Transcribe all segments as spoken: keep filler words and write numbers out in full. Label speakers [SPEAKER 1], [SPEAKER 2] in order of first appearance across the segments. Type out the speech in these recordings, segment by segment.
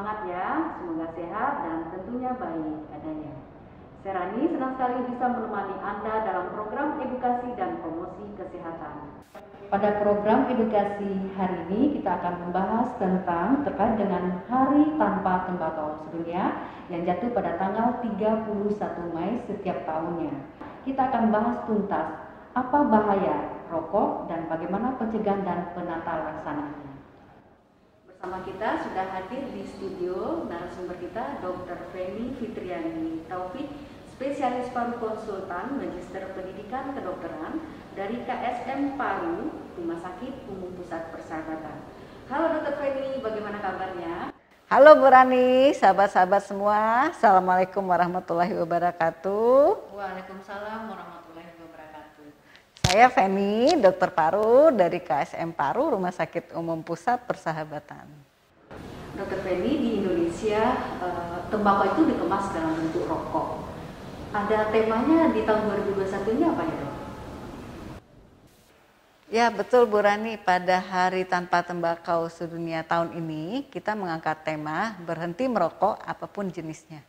[SPEAKER 1] semangat ya, semoga sehat dan tentunya baik adanya. Saya Rani senang sekali bisa menemani Anda dalam program edukasi dan promosi kesehatan. Pada program edukasi hari ini kita akan membahas tentang terkait dengan Hari Tanpa Tembakau Sedunia yang jatuh pada tanggal tiga puluh satu Mei setiap tahunnya. Kita akan bahas tuntas apa bahaya rokok dan bagaimana pencegahan dan penata laksananya. Bersama kita sudah hadir di studio narasumber kita dokter Feni Fitriani Taufik, spesialis paru konsultan Magister Pendidikan Kedokteran dari K S M Paru, Rumah Sakit Umum Pusat Persahabatan. Halo dokter Feni, bagaimana kabarnya?
[SPEAKER 2] Halo Bu Rani, sahabat-sahabat semua, Assalamualaikum warahmatullahi wabarakatuh.
[SPEAKER 1] Waalaikumsalam warahmatullahi wabarakatuh.
[SPEAKER 2] Saya Feni, dokter paru dari K S M Paru, Rumah Sakit Umum Pusat Persahabatan.
[SPEAKER 1] Dokter Feni, di Indonesia tembakau itu dikemas dalam bentuk rokok. Ada temanya di tahun dua ribu dua puluh satu ini apa ya dok?
[SPEAKER 2] Ya betul Bu Rani, pada Hari Tanpa Tembakau Sedunia tahun ini kita mengangkat tema berhenti merokok apapun jenisnya.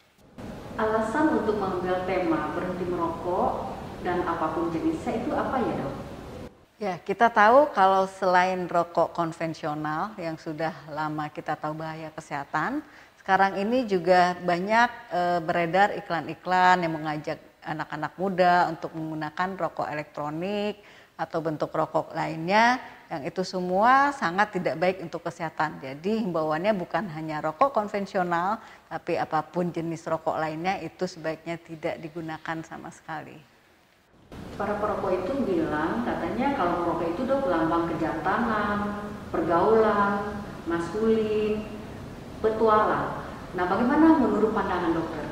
[SPEAKER 1] Alasan untuk mengambil tema berhenti merokok dan apapun jenisnya itu apa ya dok?
[SPEAKER 2] Ya kita tahu kalau selain rokok konvensional yang sudah lama kita tahu bahaya kesehatan, sekarang ini juga banyak e, beredar iklan-iklan yang mengajak anak-anak muda untuk menggunakan rokok elektronik atau bentuk rokok lainnya, yang itu semua sangat tidak baik untuk kesehatan. Jadi himbauannya bukan hanya rokok konvensional, tapi apapun jenis rokok lainnya itu sebaiknya tidak digunakan sama sekali.
[SPEAKER 1] Para perokok itu bilang katanya kalau merokok itu dok lambang kejantanan, pergaulan, maskulin, petualang. Nah bagaimana menurut pandangan dokter?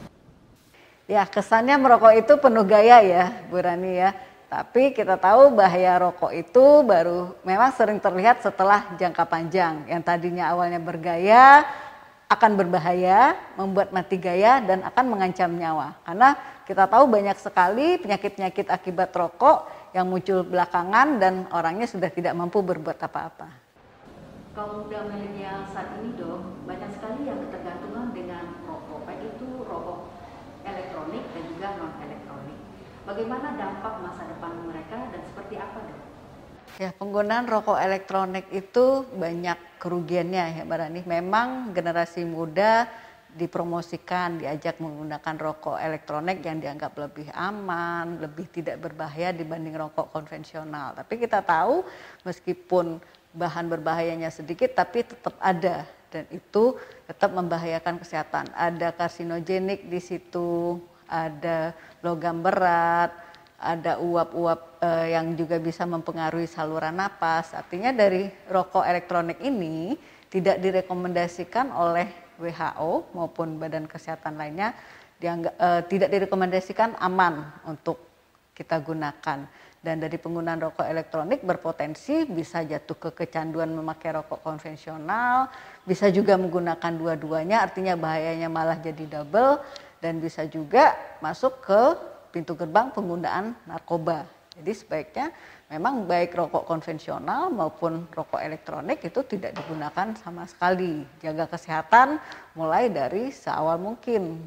[SPEAKER 2] Ya kesannya merokok itu penuh gaya ya Bu Rani ya. Tapi kita tahu bahaya rokok itu baru memang sering terlihat setelah jangka panjang. Yang tadinya awalnya bergaya akan berbahaya, membuat mati gaya dan akan mengancam nyawa. Karena kita tahu banyak sekali penyakit-penyakit akibat rokok yang muncul belakangan dan orangnya sudah tidak mampu berbuat apa-apa.
[SPEAKER 1] Kaum muda milenial saat ini dok, banyak sekali yang ketergantungan dengan rokok, baik itu rokok elektronik dan juga non elektronik. Bagaimana dampak masa depan mereka dan seperti apa dok?
[SPEAKER 2] Ya, penggunaan rokok elektronik itu banyak kerugiannya ya Mbak Rani. Memang generasi muda dipromosikan, diajak menggunakan rokok elektronik yang dianggap lebih aman, lebih tidak berbahaya dibanding rokok konvensional. Tapi kita tahu meskipun bahan berbahayanya sedikit tapi tetap ada dan itu tetap membahayakan kesehatan. Ada karsinogenik di situ, ada logam berat, ada uap-uap eh, yang juga bisa mempengaruhi saluran napas. Artinya dari rokok elektronik ini tidak direkomendasikan oleh W H O maupun Badan Kesehatan lainnya, dianggap, eh, tidak direkomendasikan aman untuk kita gunakan. Dan dari penggunaan rokok elektronik berpotensi bisa jatuh ke kecanduan memakai rokok konvensional, bisa juga menggunakan dua-duanya, artinya bahayanya malah jadi double, dan bisa juga masuk ke pintu gerbang penggunaan narkoba. Jadi sebaiknya memang baik rokok konvensional maupun rokok elektronik itu tidak digunakan sama sekali. Jaga kesehatan mulai dari seawal mungkin.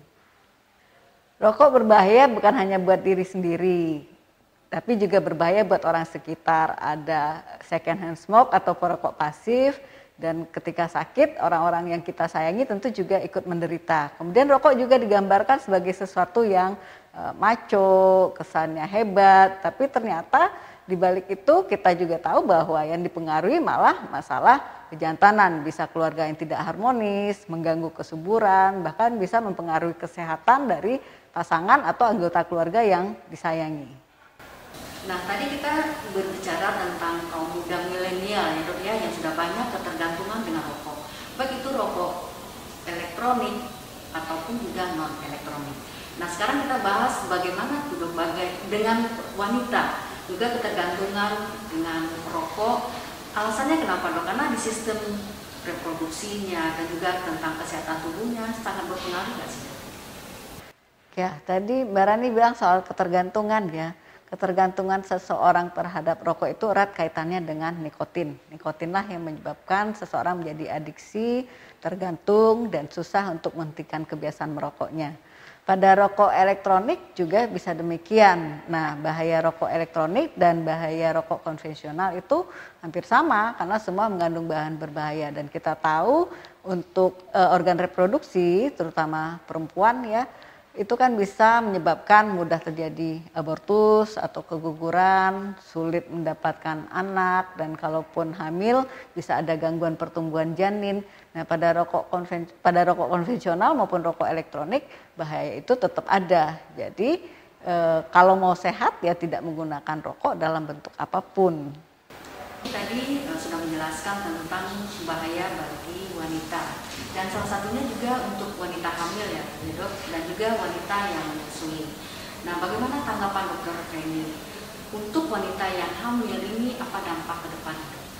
[SPEAKER 2] Rokok berbahaya bukan hanya buat diri sendiri, tapi juga berbahaya buat orang sekitar. Ada second hand smoke atau perokok pasif, dan ketika sakit orang-orang yang kita sayangi tentu juga ikut menderita. Kemudian rokok juga digambarkan sebagai sesuatu yang uh, maco, kesannya hebat, tapi ternyata di balik itu kita juga tahu bahwa yang dipengaruhi malah masalah kejantanan, bisa keluarga yang tidak harmonis, mengganggu kesuburan, bahkan bisa mempengaruhi kesehatan dari pasangan atau anggota keluarga yang disayangi.
[SPEAKER 1] Nah tadi kita berbicara tentang kaum muda milenial ya dok ya, yang sudah banyak ketergantungan dengan rokok, baik itu rokok elektronik ataupun juga non elektronik. Nah sekarang kita bahas bagaimana tuh dok bagai dengan wanita juga ketergantungan dengan rokok. Alasannya kenapa dok? Karena di sistem reproduksinya dan juga tentang kesehatan tubuhnya sangat berpengaruh nggak sih dok?
[SPEAKER 2] Ya tadi Mbak Rani bilang soal ketergantungan ya. ketergantungan seseorang terhadap rokok itu erat kaitannya dengan nikotin. Nikotinlah yang menyebabkan seseorang menjadi adiksi, tergantung, dan susah untuk menghentikan kebiasaan merokoknya. Pada rokok elektronik juga bisa demikian. Nah, bahaya rokok elektronik dan bahaya rokok konvensional itu hampir sama karena semua mengandung bahan berbahaya, dan kita tahu untuk e, organ reproduksi terutama perempuan ya, itu kan bisa menyebabkan mudah terjadi abortus atau keguguran, sulit mendapatkan anak, dan kalaupun hamil bisa ada gangguan pertumbuhan janin. Nah, pada rokok konven, pada rokok konvensional maupun rokok elektronik bahaya itu tetap ada. Jadi e, kalau mau sehat ya tidak menggunakan rokok dalam bentuk apapun.
[SPEAKER 1] Tadi e, sudah menjelaskan tentang bahaya bagi wanita, dan salah satunya juga untuk wanita hamil ya, dok, dan juga wanita yang menyusui. Nah, bagaimana tanggapan dokter Feni untuk wanita yang hamil ini, apa dampak ke depan?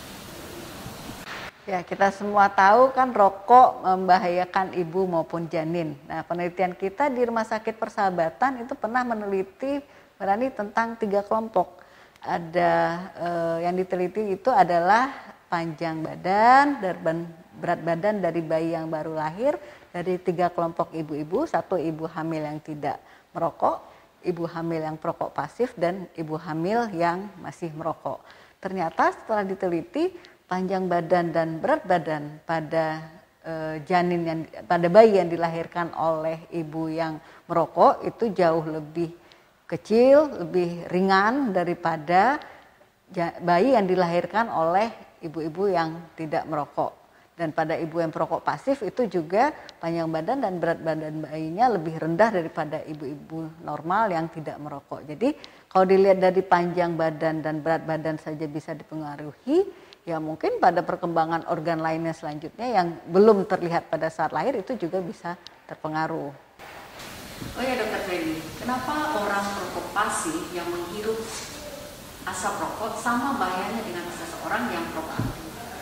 [SPEAKER 2] Ya, kita semua tahu kan rokok membahayakan ibu maupun janin. Nah, penelitian kita di Rumah Sakit Persahabatan itu pernah meneliti berani tentang tiga kelompok. Ada eh, yang diteliti itu adalah panjang badan dan berat badan dari bayi yang baru lahir dari tiga kelompok ibu-ibu, satu ibu hamil yang tidak merokok, ibu hamil yang perokok pasif, dan ibu hamil yang masih merokok. Ternyata setelah diteliti panjang badan dan berat badan pada e, janin yang pada bayi yang dilahirkan oleh ibu yang merokok itu jauh lebih kecil, lebih ringan daripada bayi yang dilahirkan oleh ibu-ibu yang tidak merokok. Dan pada ibu yang perokok pasif itu juga panjang badan dan berat badan bayinya lebih rendah daripada ibu-ibu normal yang tidak merokok. Jadi kalau dilihat dari panjang badan dan berat badan saja bisa dipengaruhi, ya mungkin pada perkembangan organ lainnya selanjutnya yang belum terlihat pada saat lahir itu juga bisa terpengaruh.
[SPEAKER 1] Oh ya dokter Feni, kenapa orang perokok pasif yang menghirup asap rokok sama bahayanya dengan seseorang yang perokok aktif?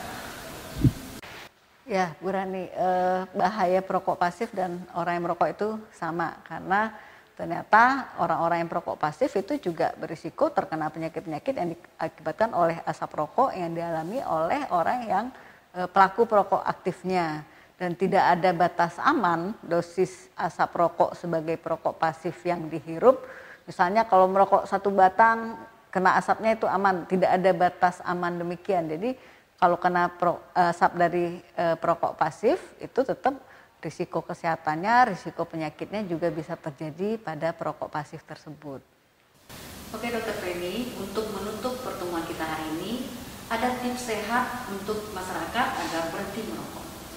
[SPEAKER 2] Ya, Bu Rani, eh, bahaya perokok pasif dan orang yang merokok itu sama karena ternyata orang-orang yang perokok pasif itu juga berisiko terkena penyakit-penyakit yang diakibatkan oleh asap rokok yang dialami oleh orang yang eh, pelaku perokok aktifnya. Dan tidak ada batas aman dosis asap rokok sebagai perokok pasif yang dihirup. Misalnya kalau merokok satu batang kena asapnya itu aman, tidak ada batas aman demikian. Jadi kalau kena pro, asap dari e, perokok pasif itu tetap risiko kesehatannya, risiko penyakitnya juga bisa terjadi pada perokok pasif tersebut.
[SPEAKER 1] Oke dokter Feni, untuk menutup pertemuan kita hari ini, ada tips sehat untuk masyarakat agar berhenti merokok.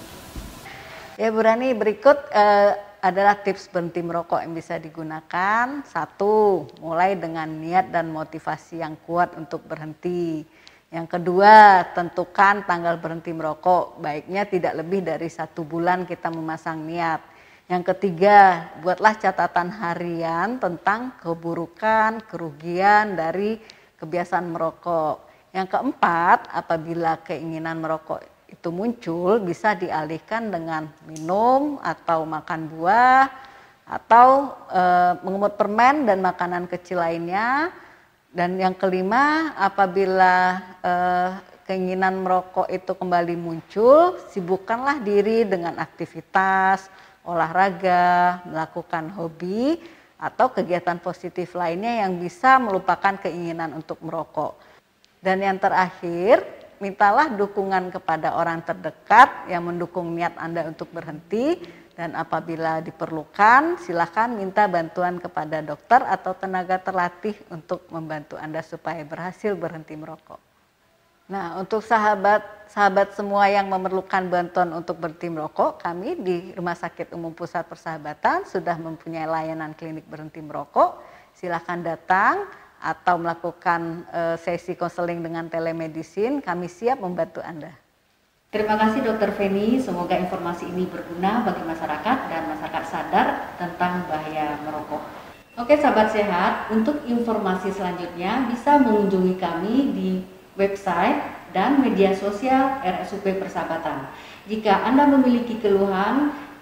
[SPEAKER 2] Ya Bu Rani, berikut eh, adalah tips berhenti merokok yang bisa digunakan. Satu, mulai dengan niat dan motivasi yang kuat untuk berhenti. Yang kedua, tentukan tanggal berhenti merokok, baiknya tidak lebih dari satu bulan kita memasang niat. Yang ketiga, buatlah catatan harian tentang keburukan, kerugian dari kebiasaan merokok. Yang keempat, apabila keinginan merokok itu muncul, bisa dialihkan dengan minum atau makan buah atau e, mengemut permen dan makanan kecil lainnya. Dan yang kelima, apabila e, keinginan merokok itu kembali muncul, sibukkanlah diri dengan aktivitas, olahraga, melakukan hobi atau kegiatan positif lainnya yang bisa melupakan keinginan untuk merokok. Dan yang terakhir, mintalah dukungan kepada orang terdekat yang mendukung niat Anda untuk berhenti, dan apabila diperlukan silakan minta bantuan kepada dokter atau tenaga terlatih untuk membantu Anda supaya berhasil berhenti merokok. Nah, untuk sahabat-sahabat semua yang memerlukan bantuan untuk berhenti merokok, kami di Rumah Sakit Umum Pusat Persahabatan sudah mempunyai layanan klinik berhenti merokok. Silakan datang atau melakukan uh, sesi konseling dengan telemedicine, kami siap membantu Anda.
[SPEAKER 1] Terima kasih dokter Feni, semoga informasi ini berguna bagi masyarakat dan masyarakat sadar tentang bahaya merokok. Oke sahabat sehat, untuk informasi selanjutnya bisa mengunjungi kami di website dan media sosial R S U P Persahabatan. Jika Anda memiliki keluhan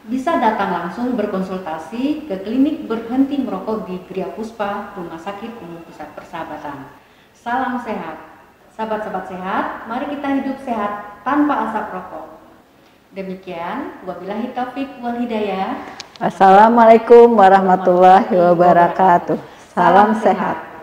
[SPEAKER 1] bisa datang langsung berkonsultasi ke klinik berhenti merokok di Gria Puspa, Rumah Sakit Umum Pusat Persahabatan. Salam sehat. Sahabat-sahabat sehat, mari kita hidup sehat tanpa asap rokok. Demikian, wabillahi taufik wal hidayah.
[SPEAKER 2] Assalamualaikum warahmatullahi wabarakatuh. Salam sehat.